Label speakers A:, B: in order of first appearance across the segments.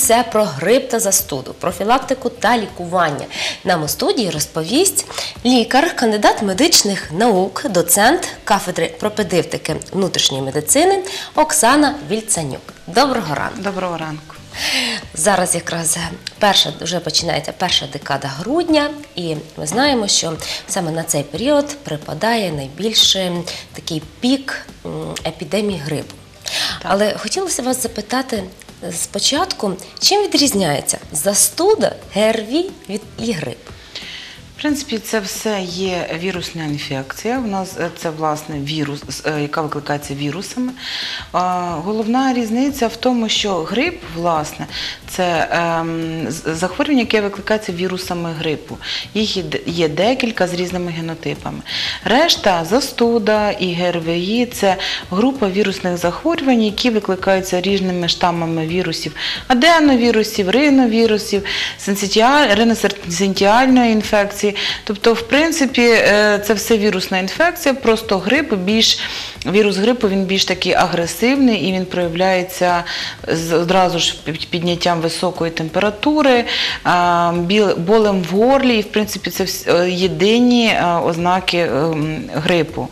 A: все про грип та застуду, профілактику та лікування. Нам у студії розповість лікар, кандидат медичних наук, доцент кафедри пропедевтики внутрішньої медицини Оксана Вільцанюк. Доброго ранку.
B: Доброго ранку.
A: Зараз якраз вже починається перша декада грудня, і ми знаємо, що саме на цей період припадає найбільший такий пік епідемії грипу. Але хотілося вас запитати спочатку, чим відрізняється застуда, ГРВІ і грип?
B: В принципі, це все є вірусна інфекція. У нас це, власне, вірус, яка викликається вірусами. Головна різниця в тому, що грип, власне, це захворювання, яке викликається вірусами грипу. Їх є декілька з різними генотипами. Решта, застуда і ГРВІ – це група вірусних захворювань, які викликаються різними штамами вірусів, аденовірусів, риновірусів, риносинтіальної інфекції. Тобто, в принципі, це все вірусна інфекція, просто вірус грипу, він більш такий агресивний і він проявляється одразу ж підняттям високої температури, болем в горлі, і, в принципі, це єдині ознаки грипу.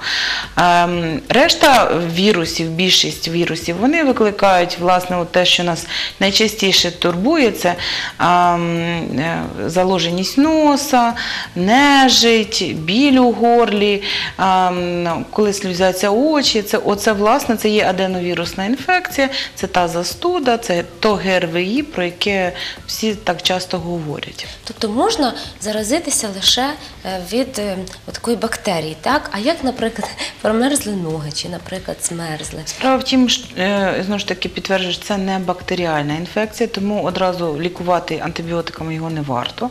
B: Решта вірусів, більшість вірусів, вони викликають, власне, те, що нас найчастіше турбує, це заложеність носа, нежить, біль у горлі, коли сльозяться очі. Оце, власне, це є аденовірусна інфекція, це та застуда, це то ГРВІ, про яке всі так часто говорять.
A: Тобто можна заразитися лише від такої бактерії, так? А як, наприклад, промерзли ноги чи, наприклад, змерзли?
B: Справа в тім, знову ж таки, підтверджую, що це не бактеріальна інфекція, тому одразу лікувати антибіотиками його не варто.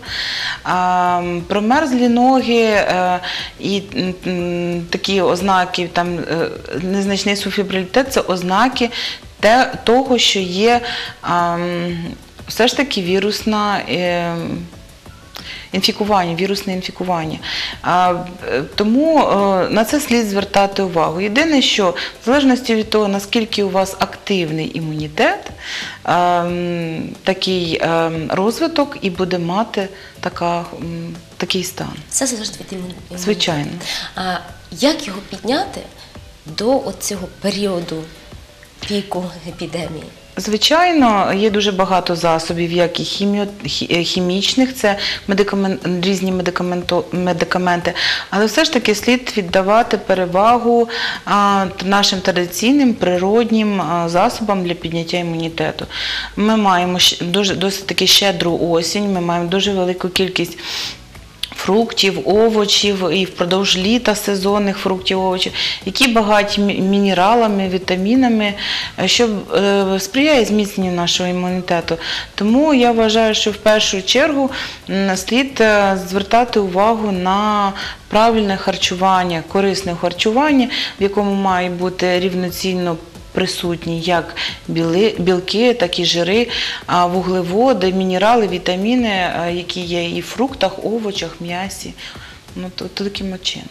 B: Промерзлі ноги і такі ознаки, там незначний субфібрилітет – це ознаки того, що є все ж таки вірусне інфікування. Тому на це слід звертати увагу. Єдине, що в залежності від того, наскільки у вас активний імунітет, такий розвиток і буде мати такий стан.
A: Все залежить від імунітету.
B: Звичайно.
A: А як його підняти до цього періоду піку епідемії?
B: Звичайно, є дуже багато засобів, як і хімічних, це різні медикаменти, але все ж таки слід віддавати перевагу нашим традиційним природнім засобам для підняття імунітету. Ми маємо досить таки щедру осінь, ми маємо дуже велику кількість фруктів, овочів і впродовж літа сезонних фруктів, овочів, які багаті мінералами, вітамінами, що сприяє зміцненню нашого імунітету. Тому я вважаю, що в першу чергу слід звертати увагу на правильне харчування, корисне харчування, в якому має бути рівноцінно присутні як білки, так і жири, вуглеводи, мінерали, вітаміни, які є і в фруктах, овочах, м'ясі. Таким чином.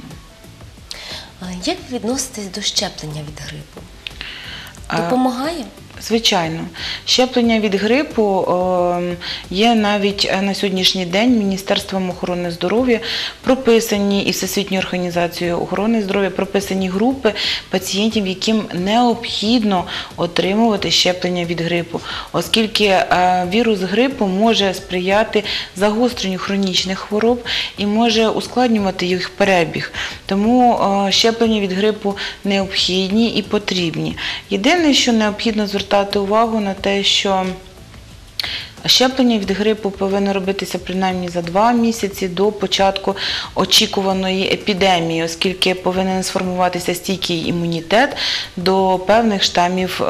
A: Як ви відноситесь до щеплення від грипу? Допомагає?
B: Звичайно. Щеплення від грипу є навіть на сьогоднішній день Міністерством охорони здоров'я прописані і Всесвітньою організацією охорони здоров'я прописані групи пацієнтів, яким необхідно отримувати щеплення від грипу, оскільки вірус грипу може сприяти загостренню хронічних хвороб і може ускладнювати їх перебіг. Тому щеплення від грипу необхідні і потрібні. Єдине, що необхідно звертати увагу на те, що щеплення від грипу повинно робитися принаймні за 2 місяці до початку очікуваної епідемії, оскільки повинен сформуватися стійкий імунітет до певних штамів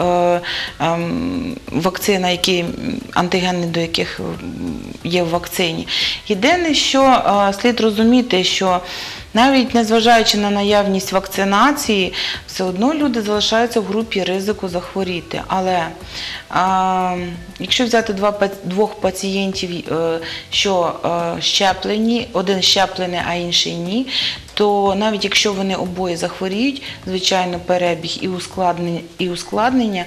B: вакцина, антигени до яких є в вакцині. Єдине, що слід розуміти, що навіть незважаючи на наявність вакцинації, все одно люди залишаються в групі ризику захворіти. Але якщо взяти двох пацієнтів, що щеплені, один щеплений, а інший ні, то навіть якщо вони обоє захворіють, звичайно, перебіг і ускладнення,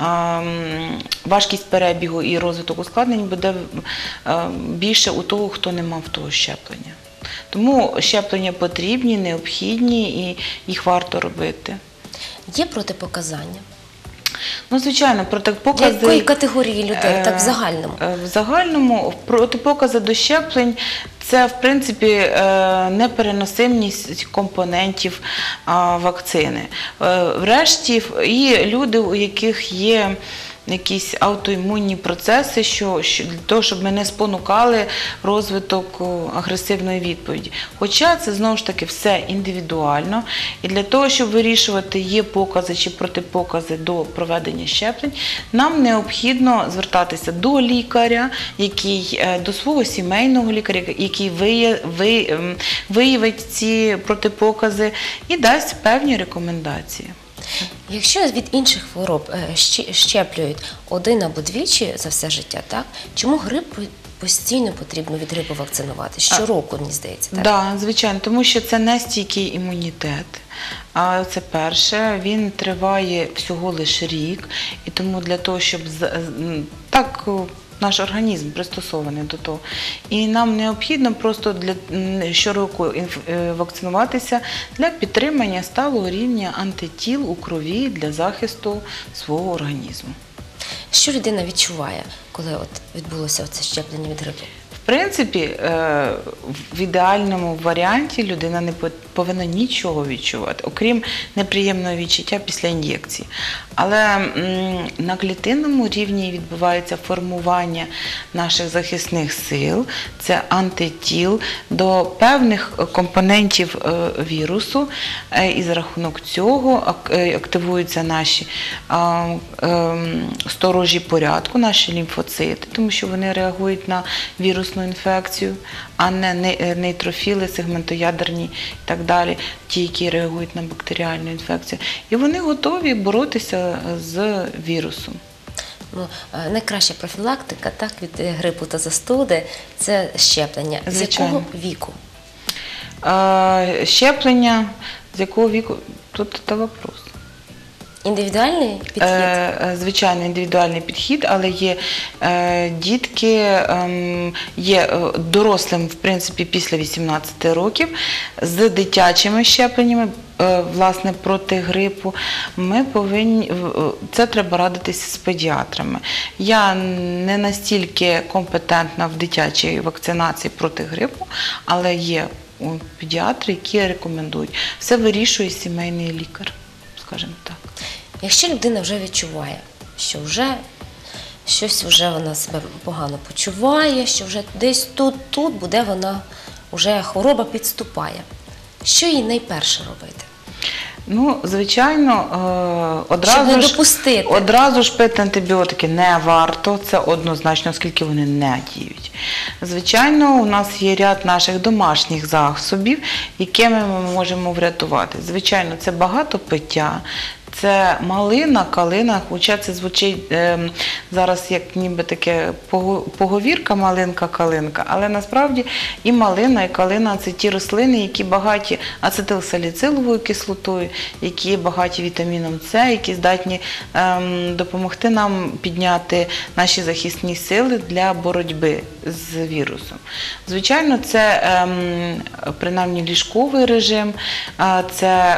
B: важкість перебігу і розвиток ускладнень буде більше у того, хто не мав того щеплення. Тому щеплення потрібні, необхідні і їх варто робити.
A: Є протипоказання?
B: Ну, звичайно, протипокази...
A: Якої категорії людей, так в загальному?
B: В загальному протипокази до щеплень – це, в принципі, непереносимість компонентів вакцини. Врешті, і люди, у яких є якісь аутоімунні процеси, для того, щоб ми не спонукали розвиток агресивної відповіді. Хоча це, знову ж таки, все індивідуально. І для того, щоб вирішувати, є покази чи протипокази до проведення щеплень, нам необхідно звертатися до лікаря, до свого сімейного лікаря, який виявить ці протипокази і дасть певні рекомендації.
A: Якщо від інших хвороб щеплюють один або двічі за все життя, так? Чому грип постійно потрібно від грипу вакцинувати? Щороку, мені здається, так?
B: Так, звичайно, тому що це нестійкий імунітет. Це перше, він триває всього лише рік, і тому для того, щоб так наш організм пристосований до того. І нам необхідно просто щороку вакцинуватися для підтримання сталого рівня антитіл у крові для захисту свого організму.
A: Що людина відчуває, коли відбулося це щеплення від грипу?
B: В принципі, в ідеальному варіанті людина не повинна нічого відчувати, окрім неприємного відчуття після ін'єкції. Але на клітинному рівні відбувається формування наших захисних сил, це антитіл до певних компонентів вірусу, і за рахунок цього активуються наші сторожі порядку, наші лімфоцити, тому що вони реагують на вірусну інфекцію, а не нейтрофіли, сегментоядерні і так далі, ті, які реагують на бактеріальну інфекцію. І вони готові боротися з вірусом.
A: Найкраща профілактика від грипу та застуди – це щеплення.
B: Звичайно.
A: З якого віку?
B: Щеплення з якого віку? Тут це вопрос.
A: Індивідуальний підхід?
B: Звичайно, індивідуальний підхід, але є дітки, є дорослим, в принципі, після 18 років з дитячими щепленнями, власне, проти грипу. Це треба радитися з педіатрами. Я не настільки компетентна в дитячій вакцинації проти грипу, але є педіатри, які рекомендують. Все вирішує сімейний лікар, скажімо так.
A: Якщо людина вже відчуває, що щось вона себе погано почуває, що вже десь тут буде хвороба підступає, що їй найперше робити?
B: Ну, звичайно, одразу ж пити антибіотики не варто, це однозначно, оскільки вони не діють. Звичайно, у нас є ряд наших домашніх засобів, якими ми можемо врятувати. Звичайно, це багато пиття. Це малина, калина, хоча це звучить зараз як ніби таке поговірка малинка-калинка, але насправді і малина, і калина – це ті рослини, які багаті ацетилсаліциловою кислотою, які багаті вітаміном С, які здатні допомогти нам підняти наші захисні сили для боротьби з вірусом. Звичайно, це принаймні ліжковий режим, це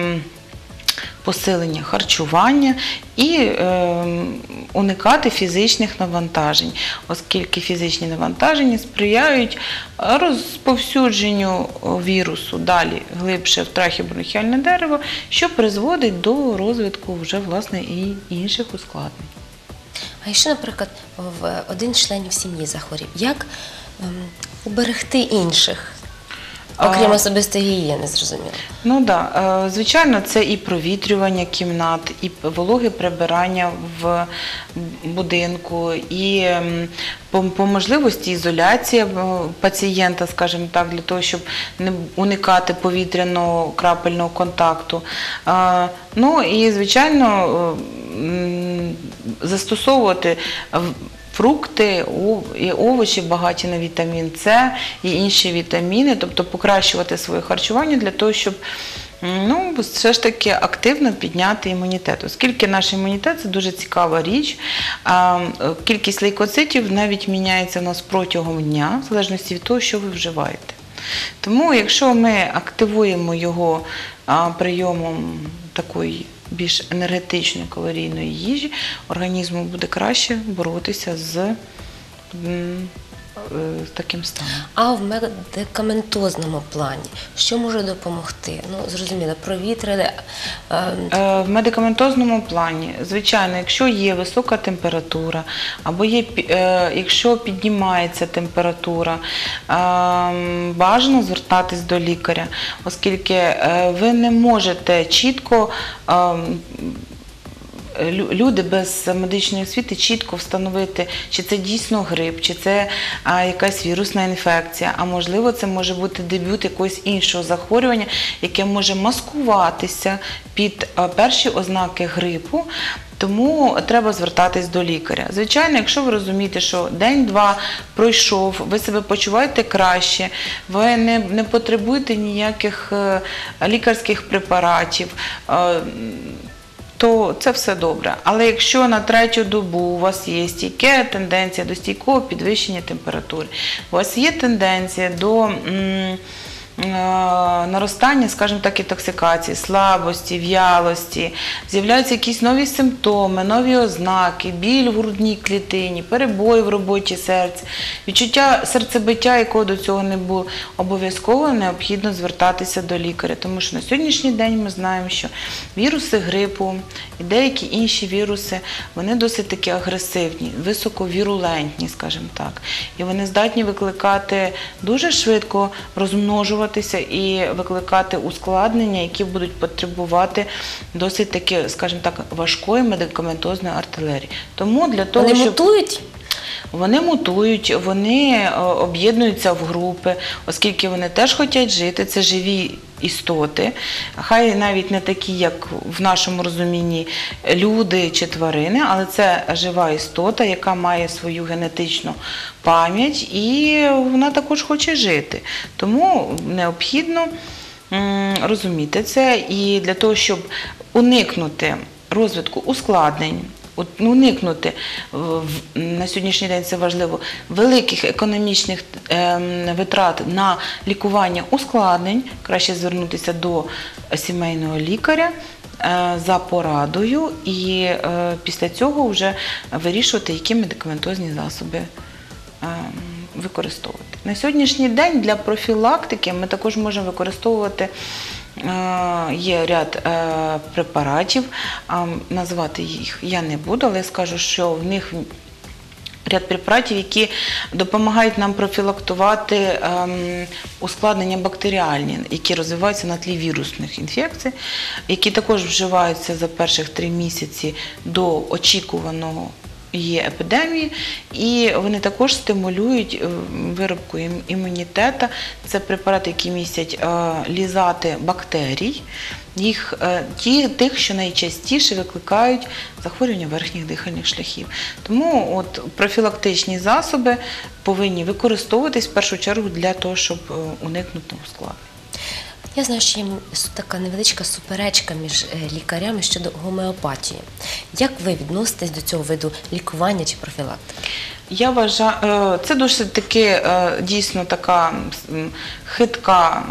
B: посилення харчування і уникати фізичних навантажень, оскільки фізичні навантаження сприяють розповсюдженню вірусу далі глибше в трахеобронхіальне дерево, що призводить до розвитку вже, власне, і інших ускладнень.
A: А якщо, наприклад, один з членів сім'ї захворів, як уберегти інших? Окрім особистої гігієни, зрозуміло.
B: Ну так, звичайно, це і провітрювання кімнат, і вологе прибирання в будинку, і по можливості ізоляція пацієнта, скажімо так, для того, щоб не уникати повітряного крапельного контакту. Ну і, звичайно, застосовувати фрукти і овочі багаті на вітамін С і інші вітаміни, тобто покращувати своє харчування для того, щоб все ж таки активно підняти імунітет. Оскільки наш імунітет – це дуже цікава річ, кількість лейкоцитів навіть міняється у нас протягом дня, в залежності від того, що ви вживаєте. Тому, якщо ми активуємо його прийомом такої більш енергетичної калорійної їжі, організму буде краще боротися з таким станом.
A: А в медикаментозному плані що може допомогти? Зрозуміло, провітрили.
B: В медикаментозному плані, звичайно, якщо є висока температура, або якщо піднімається температура, бажано звертатись до лікаря, оскільки ви не можете чітко, люди без медичної освіти чітко встановити, чи це дійсно грип, чи це якась вірусна інфекція, а можливо це може бути дебют якогось іншого захворювання, яке може маскуватися під перші ознаки грипу. Тому треба звертатись до лікаря. Звичайно, якщо ви розумієте, що день-два пройшов, ви себе почуваєте краще, ви не потребуєте ніяких лікарських препаратів, то це все добре. Але якщо на третю добу у вас є стійка тенденція до стійкого підвищення температури, у вас є тенденція до наростання, скажімо так, інтоксикації, слабості, в'ялості, з'являються якісь нові симптоми, нові ознаки, біль в грудній клітині, перебої в роботі серця, відчуття серцебиття, якого до цього не було, обов'язково необхідно звертатися до лікаря, тому що на сьогоднішній день ми знаємо, що віруси грипу і деякі інші віруси, вони досить таки агресивні, високовірулентні, скажімо так, і вони здатні викликати дуже швидко, розмножуватися і викликати ускладнення, які будуть потребувати досить таки, скажімо так, важкої медикаментозної артилерії. Тому для того,
A: Вони мутують?
B: Вони мутують, вони об'єднуються в групи, оскільки вони теж хочуть жити, це живі істоти, хай навіть не такі, як в нашому розумінні люди чи тварини, але це жива істота, яка має свою генетичну пам'ять і вона також хоче жити. Тому необхідно розуміти це і для того, щоб уникнути розвитку ускладнень, уникнути, на сьогоднішній день це важливо, великих економічних витрат на лікування ускладнень, краще звернутися до сімейного лікаря за порадою і після цього вже вирішувати, які медикаментозні засоби використовувати. На сьогоднішній день для профілактики ми також можемо використовувати, є ряд препаратів, назвати їх я не буду, але я скажу, що в них ряд препаратів, які допомагають нам профілактувати ускладнення бактеріальні, які розвиваються на тлі вірусних інфекцій, які також вживаються за перших 3 місяці до очікуваного є епідемії, і вони також стимулюють виробку імунітету. Це препарати, які містять лізати бактерій, тих, що найчастіше викликають захворювання верхніх дихальних шляхів. Тому профілактичні засоби повинні використовуватись в першу чергу для того, щоб уникнути ускладнень.
A: Я знаю, що є така невеличка суперечка між лікарями щодо гомеопатії. Як ви відноситесь до цього виду лікування чи профілактики?
B: Я вважаю, це досить таки дійсно така хитка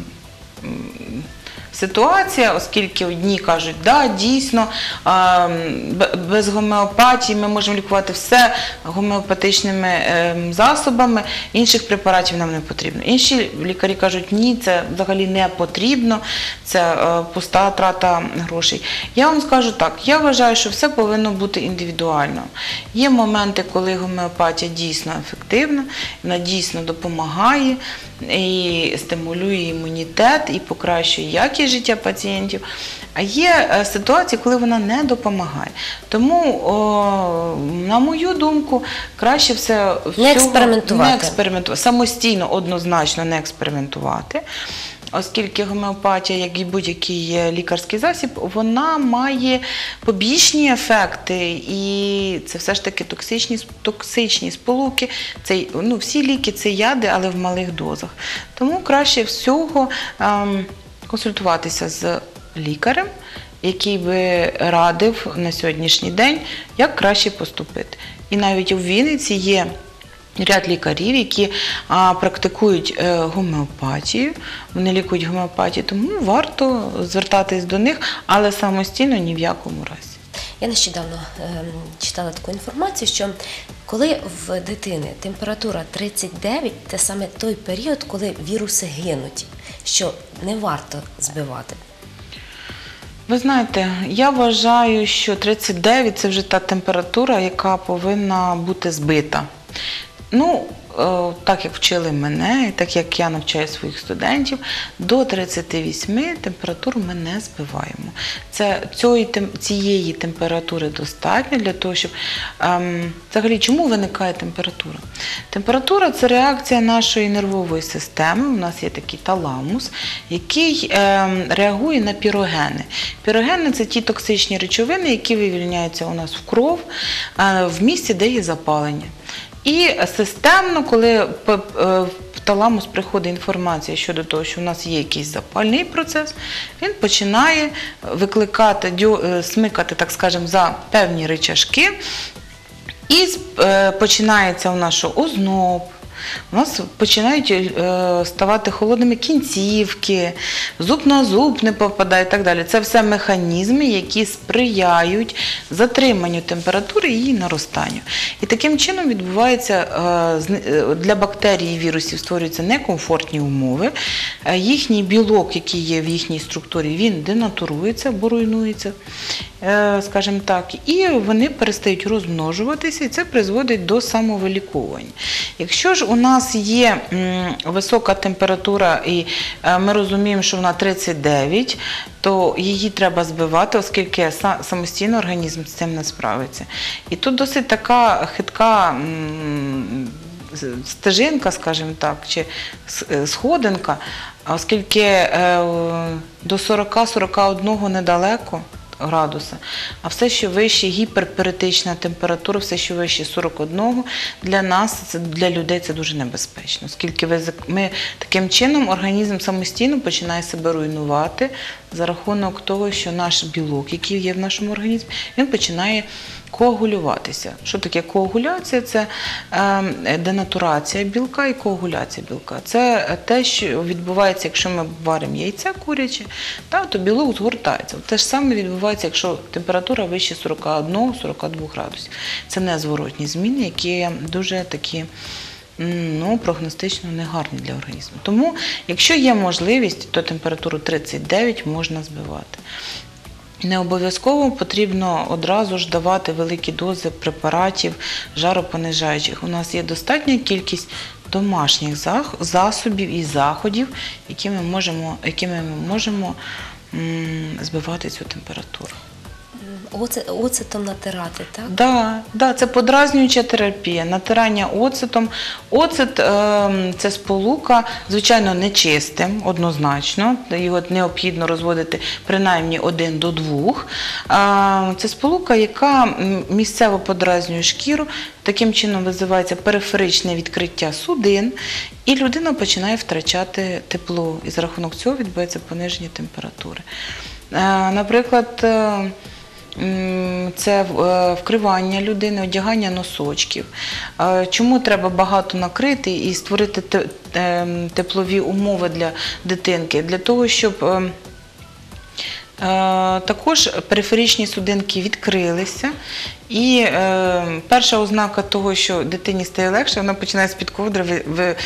B: ситуація, оскільки одні кажуть, да, дійсно, без гомеопатії ми можемо лікувати все гомеопатичними засобами, інших препаратів нам не потрібно. Інші лікарі кажуть, ні, це взагалі не потрібно, це пуста трата грошей. Я вам скажу так, я вважаю, що все повинно бути індивідуально. Є моменти, коли гомеопатія дійсно ефективна, вона дійсно допомагає і стимулює імунітет, і покращує якість життя пацієнтів. А є ситуації, коли вона не допомагає. Тому, на мою думку, краще все
A: не експериментувати.
B: Самостійно, однозначно не експериментувати. оскільки гомеопатія, як і будь-який лікарський засіб, вона має побічні ефекти, і це все ж таки токсичні сполуки. Всі ліки – це яди, але в малих дозах. Тому краще всього консультуватися з лікарем, який би радив на сьогоднішній день, як краще поступити. І навіть у Вінниці є ряд лікарів, які практикують гомеопатію, вони лікують гомеопатію, тому варто звертатись до них, але самостійно ні в якому разі.
A: Я нещодавно читала таку інформацію, що коли в дитини температура 39, це саме той період, коли віруси гинуть, що не варто збивати.
B: Ви знаєте, я вважаю, що 39 – це вже та температура, яка повинна бути збита. Так як вчили мене, і так як я навчаю своїх студентів, до 38 температуру ми не збиваємо. Цієї температури достатньо для того, щоб… Взагалі, чому виникає температура? Температура – це реакція нашої нервової системи. У нас є такий таламус, який реагує на пірогени. Пірогени – це ті токсичні речовини, які вивільняються у нас в кров в місці, де є запалення. І системно, коли в таламус приходить інформація щодо того, що в нас є якийсь запальний процес, він починає смикати, так скажемо, за певні ричажки, і починається у нас що? Озноб. У нас починають ставати холодними кінцівки, зуб на зуб не попадає і так далі. Це все механізми, які сприяють затриманню температури і її наростанню. І таким чином відбувається, для бактерій і вірусів створюються некомфортні умови. Їхній білок, який є в їхній структурі, він денатурується або руйнується, скажімо так, і вони перестають розмножуватися, і це призводить до самовиліковування. Якщо ж у нас є висока температура, і ми розуміємо, що вона 39, то її треба збивати, оскільки самостійно організм з цим не справиться. І тут досить така хитка стежинка, скажімо так, чи сходинка, оскільки до 40-41 недалеко градуса, а все, що вище гіперперитична температура, все, що вище 41, для нас, для людей це дуже небезпечно, оскільки ми таким чином організм самостійно починає себе руйнувати за рахунок того, що наш білок, який є в нашому організмі, він починає коагулюватися. Що таке коагуляція? Це денатурація білка і коагуляція білка. Це те, що відбувається, якщо ми варимо яйце куряче, то білок згортається. Те ж саме відбувається, якщо температура вище 41-42 градусів. Це незворотні зміни, які дуже такі прогностично негарні для організму. Тому, якщо є можливість, то температуру 39 можна збивати. Не обов'язково потрібно одразу ж давати великі дози препаратів жаропонижаючих. У нас є достатня кількість домашніх засобів і заходів, якими ми можемо збивати цю температуру.
A: Оцетом натирати, так?
B: Так, це подразнююча терапія, натирання оцетом. Оцет – це сполука, звичайно, нечистим, однозначно, його необхідно розводити принаймні 1 до 2. Це сполука, яка місцево подразнює шкіру, таким чином визивається периферичне відкриття судин, і людина починає втрачати тепло, і за рахунок цього відбувається пониження температури. Наприклад, це вкривання людини, одягання носочків. Чому треба багато накрити і створити теплові умови для дитинки? Для того, щоб також периферичні судинки відкрилися, і перша ознака того, що дитині стає легше, вона починає з-під ковдри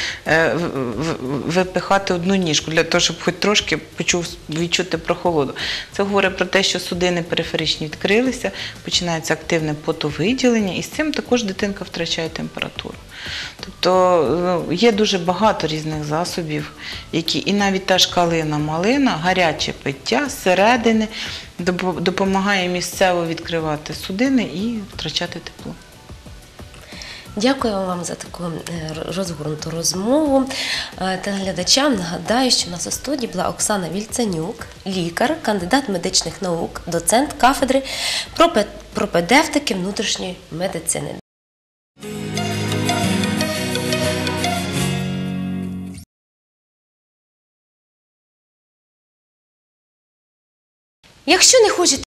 B: випихати одну ніжку, для того, щоб хоч трошки відчути прохолоду. Це говорить про те, що судини периферичні відкрилися, починається активне потовиділення, і з цим також дитинка втрачає температуру. Тобто є дуже багато різних засобів, які, і навіть та ж калина-малина, гаряче пиття зсередини допомагає місцево відкривати судини і втрачати тепло.
A: Дякую вам за таку розгорнуту розмову. Телеглядачам нагадаю, що у нас у студії була Оксана Вільценюк, лікар, кандидат медичних наук, доцент кафедри пропедевтики внутрішньої медицини. Якщо не хочете